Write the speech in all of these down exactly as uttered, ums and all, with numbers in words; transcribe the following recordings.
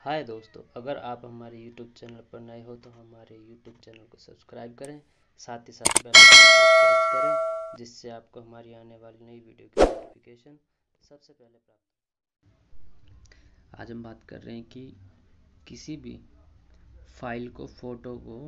हाय दोस्तों, अगर आप हमारे यूट्यूब चैनल पर नए हो तो हमारे यूट्यूब चैनल को सब्सक्राइब करें, साथ ही साथ बेल आइकन को प्रेस करें, जिससे आपको हमारी आने वाली नई वीडियो की नोटिफिकेशन सबसे पहले प्राप्त। आज हम बात कर रहे हैं कि किसी भी फाइल को, फ़ोटो को,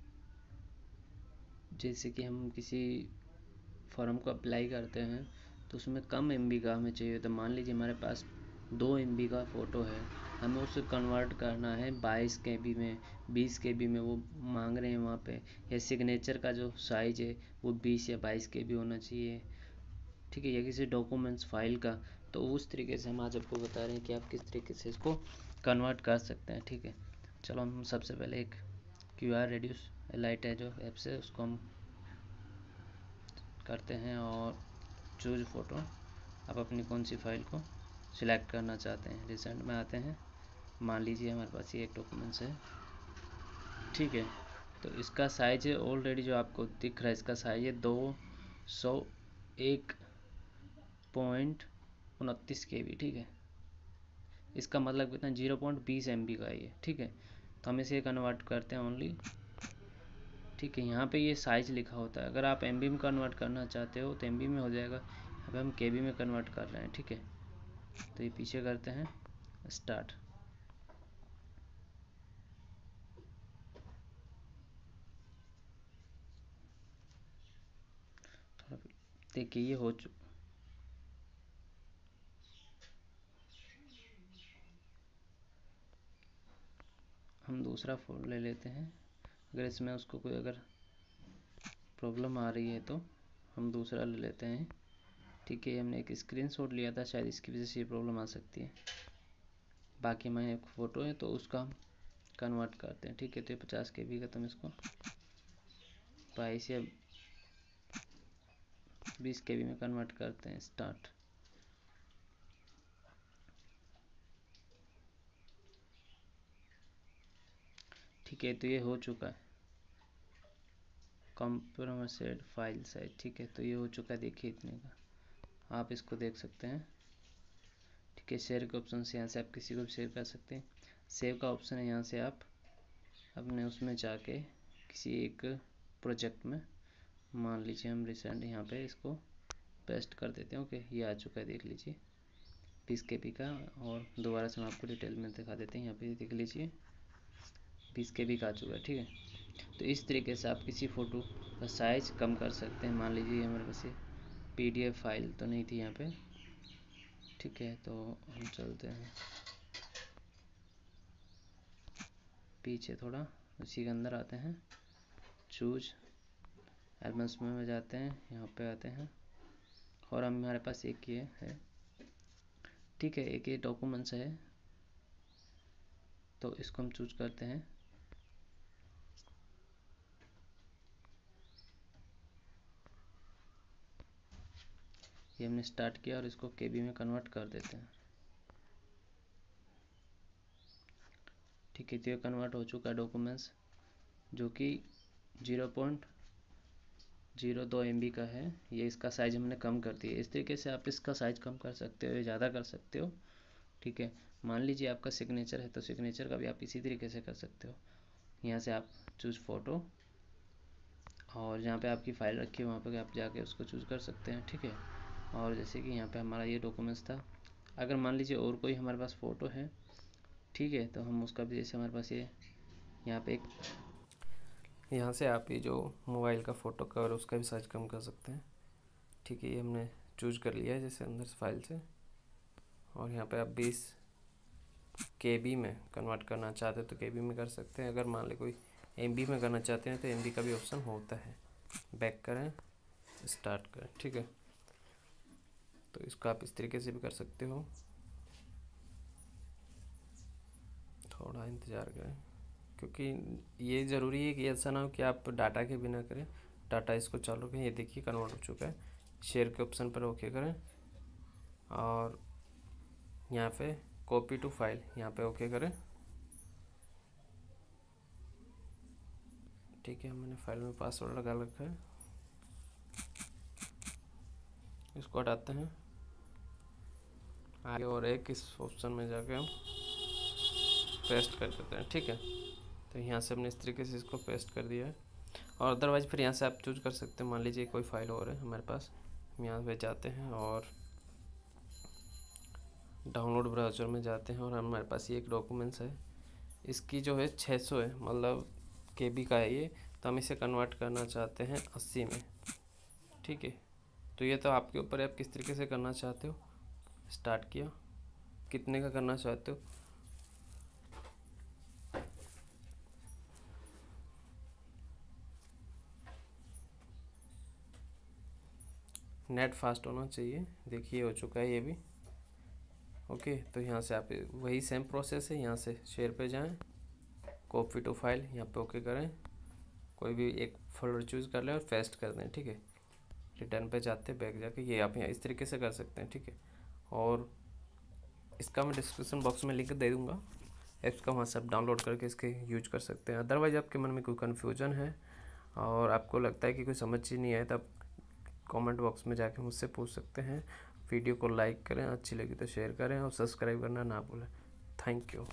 जैसे कि हम किसी फॉर्म को अप्लाई करते हैं तो उसमें कम एम बी का हमें चाहिए। तो मान लीजिए हमारे पास दो एम बी का फ़ोटो है, हमें उसे कन्वर्ट करना है बाईस के बी में, बीस के बी में वो मांग रहे हैं वहाँ पे। या सिग्नेचर का जो साइज़ है वो बीस या बाईस के बी होना चाहिए, ठीक है। या किसी डॉक्यूमेंट्स फाइल का, तो उस तरीके से हम आज आपको बता रहे हैं कि आप किस तरीके से इसको कन्वर्ट कर सकते हैं, ठीक है। चलो हम सबसे पहले एक क्यू आर रेड्यूस लाइट है जो ऐप से, उसको हम करते हैं और चूज फ़ोटो। आप अपनी कौन सी फाइल को सिलेक्ट करना चाहते हैं। रिसेंट में आते हैं, मान लीजिए हमारे पास ये एक डॉक्यूमेंट्स है, ठीक है। तो इसका साइज है ऑलरेडी जो आपको दिख रहा है, इसका साइज है दो सौ एक पॉइंट उनतीस के बी, ठीक है। इसका मतलब कितना, जीरो पॉइंट बीस एम बी का है ये, ठीक है। तो हम इसे कन्वर्ट करते हैं ओनली, ठीक है। यहाँ पे ये साइज़ लिखा होता है, अगर आप एम बी में कन्वर्ट करना चाहते हो तो एम बी में हो जाएगा। अब हम के बी में कन्वर्ट कर रहे हैं, ठीक है। तो ये पीछे करते हैं स्टार्ट। देखिए ये हो चुका। हम दूसरा फोल्ड ले लेते हैं, अगर इसमें उसको कोई अगर प्रॉब्लम आ रही है तो हम दूसरा ले लेते हैं, ठीक है। हमने एक स्क्रीनशॉट लिया था, शायद इसकी वजह से ये प्रॉब्लम आ सकती है। बाकी मैं एक फ़ोटो है तो उसका हम कन्वर्ट करते हैं, ठीक है। तो ये पचास के बी का, तो हम इसको बाईस या बीस के बी में कन्वर्ट करते हैं। स्टार्ट। ठीक है, तो ये हो चुका है कॉम्प्रोमाइज़ेड फाइल साइज, ठीक है। तो ये हो चुका है, देखिए इतने का आप इसको देख सकते हैं, ठीक है। शेयर के ऑप्शन से यहाँ से आप किसी को भी शेयर कर सकते हैं। सेव का ऑप्शन है, यहाँ से आप अपने उसमें जाके किसी एक प्रोजेक्ट में, मान लीजिए हम रिसेंट यहाँ पे इसको पेस्ट कर देते हैं। ओके, ये आ चुका है, देख लीजिए बीस के बी का। और दोबारा से हम आपको डिटेल में दिखा देते हैं, यहाँ पे देख लीजिए बीस के बी का आ चुका है, ठीक है। तो इस तरीके से आप किसी फ़ोटो का साइज़ कम कर सकते हैं। मान लीजिए हमारे पास ये पी डी एफ फाइल तो नहीं थी यहाँ पे, ठीक है। तो हम चलते हैं पीछे थोड़ा, उसी के अंदर आते हैं, चूज एल्बम्स में जाते हैं, यहाँ पे आते हैं और हम हमारे पास एक ये है, ठीक है। एक ये डॉक्यूमेंट्स है, तो इसको हम चूज करते हैं। ये हमने स्टार्ट किया और इसको के बी में कन्वर्ट कर देते हैं, ठीक है। तो ये कन्वर्ट हो चुका है डॉक्यूमेंट्स, जो कि जीरो पॉइंट जीरो दो एम बी का है। ये इसका साइज़ हमने कम कर दिया। इस तरीके से आप इसका साइज़ कम कर सकते हो या ज़्यादा कर सकते हो, ठीक है। मान लीजिए आपका सिग्नेचर है तो सिग्नेचर का भी आप इसी तरीके से कर सकते हो। यहाँ से आप चूज़ फ़ोटो, और जहाँ पे आपकी फ़ाइल रखी है वहाँ पे आप जाके उसको चूज़ कर सकते हैं, ठीक है। और जैसे कि यहाँ पे हमारा ये डॉक्यूमेंट्स था, अगर मान लीजिए और कोई हमारे पास फ़ोटो है, ठीक है, तो हम उसका भी, जैसे हमारे पास ये यहाँ पे एक, यहाँ से आप ये जो मोबाइल का फ़ोटो कवर उसका भी साइज़ कम कर सकते हैं, ठीक है। ये हमने चूज़ कर लिया है जैसे अंदर से फाइल से, और यहाँ पे आप बीस के बी में कन्वर्ट करना चाहते हो तो के बी में कर सकते हैं। अगर मान ले कोई एम बी में करना चाहते हैं तो एम बी का भी ऑप्शन होता है। बैक करें, स्टार्ट करें, ठीक है। तो इसको आप इस तरीके से भी कर सकते हो। थोड़ा इंतज़ार करें, क्योंकि ये ज़रूरी है कि ऐसा ना हो कि आप डाटा के बिना करें। डाटा इसको चालू करें, ये देखिए कन्वर्ट हो चुका है। शेयर के ऑप्शन पर ओके करें और यहाँ पे कॉपी टू फाइल, यहाँ पे ओके करें, ठीक है। मैंने फाइल में पासवर्ड लगा रखा है, इसको हटाते हैं आगे, और एक इस ऑप्शन में जाके हम पेस्ट कर देते हैं। ठीक है, तो यहाँ से हमने इस तरीके से इसको पेस्ट कर दिया है। और अदरवाइज फिर यहाँ से आप चूज कर सकते हैं। मान लीजिए कोई फाइल और है हमारे पास, यहाँ पे जाते हैं और डाउनलोड ब्राउज़र में जाते हैं और हमारे पास ये एक डॉक्यूमेंट्स है, इसकी जो है छः सौ है, मतलब के बी का है ये, तो हम इसे कन्वर्ट करना चाहते हैं अस्सी में। ठीक है, तो ये तो आपके ऊपर है, आप किस तरीके से करना चाहते हो। स्टार्ट किया, कितने का करना चाहते हो। नेट फास्ट होना चाहिए। देखिए हो चुका है ये भी। ओके, तो यहाँ से आप वही सेम प्रोसेस है, यहाँ से शेयर पे जाएं, कॉपी टू फाइल, यहाँ पे ओके करें, कोई भी एक फोल्डर चूज़ कर लें और पेस्ट कर दें। ठीक है, रिटर्न पे जाते बैक जाके ये आप यहाँ इस तरीके से कर सकते हैं। ठीक है, और इसका मैं डिस्क्रिप्शन बॉक्स में लिंक दे दूँगा, ऐप्स का, वहाँ से आप डाउनलोड करके इसके यूज कर सकते हैं। अदरवाइज आपके मन में कोई कन्फ्यूजन है और आपको लगता है कि कोई समझ ही नहीं आया, तब कमेंट बॉक्स में जाके मुझसे पूछ सकते हैं। वीडियो को लाइक करें, अच्छी लगी तो शेयर करें और सब्सक्राइब करना ना भूलें। Thank you.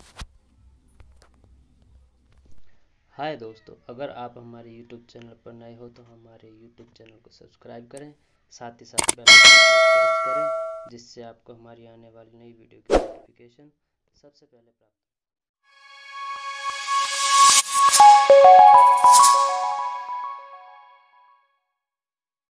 हाय दोस्तों, अगर आप हमारे यूट्यूब चैनल पर नए हो तो हमारे यूट्यूब चैनल को सब्सक्राइब करें, साथ ही साथ बेल आइकन को प्रेस करें, जिससे आपको हमारी आने वाली नई वीडियो की नोटिफिकेशन सबसे पहले प्राप्त